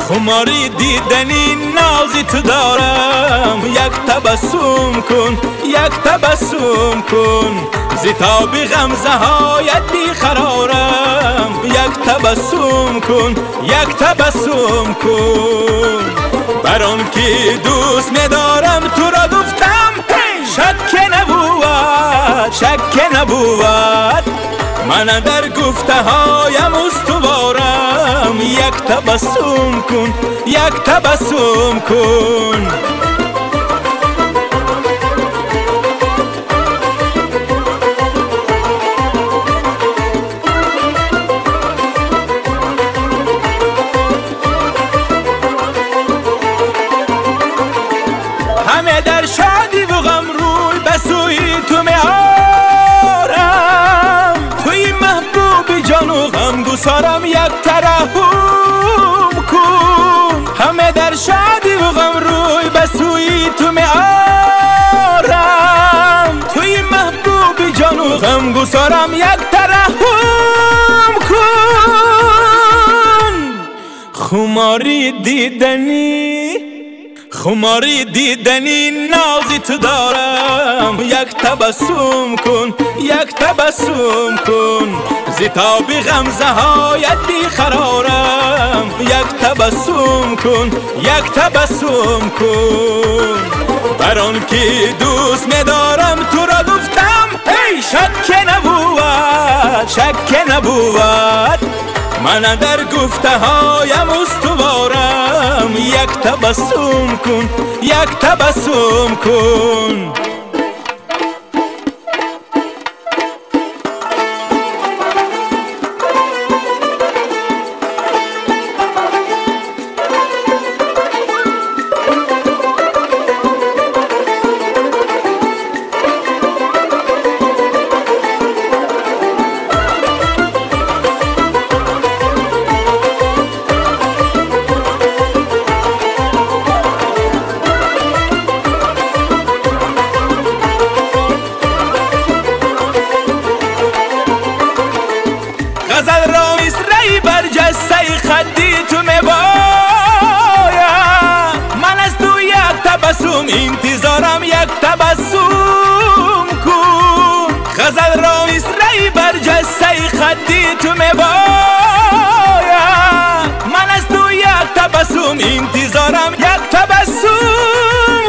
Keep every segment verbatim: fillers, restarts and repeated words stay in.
خماری دیدنی نازی تو دارم، یک تبسم کن، یک تبسم کن. زیتابی غمزه هایت بیقرارم، یک تبسم کن، یک تبسم کن. بر آن که دوست می‌دارم تو را گفتم، شک نبود، شک نبود. من در گفته هایم استوارم، یک تبسم کن، یک تبسم کن. همه در شادی و غم روی به سوی تو می آرم، توی محبوب جان و غم گسارم، یک ترحم کن. همه در شادی و غم روی به سوی تو می آرم، توی محبوب جان و غم گسارم، یک ترحم کن. خماری دیدنی، خماری دیدنی نازی تو دارم، یک تبسم کن، یک تبسم کن. زیتابی غمزه هایت بیقرارم، یک تبسم کن، یک تبسم کن. بر آن که دوست می‌دارم تو را گفتم، ای شک نبود، شک نبود. من در گفته هایم استوارم، یک تبسم کن، یک تبسم کن. غزل را مصرعی بر جسته خدی تو میبایم، من از تو یک تبسم انتظارم، یک تبسم کن. غزل را مصرعی بر جسته خدی تو میبایم، من از تو یک تبسم انتظارم، یک تبسم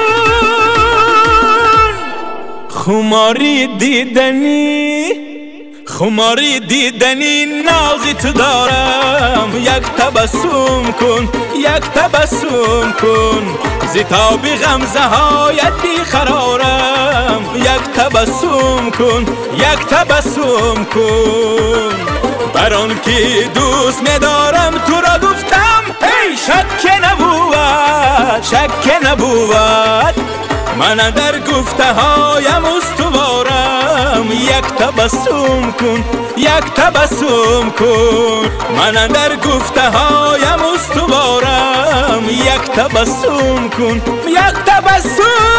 کن. خماری دیدنی، خماری دیدنی نازی تو دارم، یک تبسم کن، یک تبسم کن. زیتابی غمزه هایت بیقرارم، یک تبسم کن، یک تبسم کن. بر آن که دوست می‌دارم تو را گفتم، ای شک نبود، شک نبود. من در گفته هایم استوارم، یک تبسم کن، یک تبسم کن. من در گفته هایم استوارم، یک تبسم کن، یک تبسم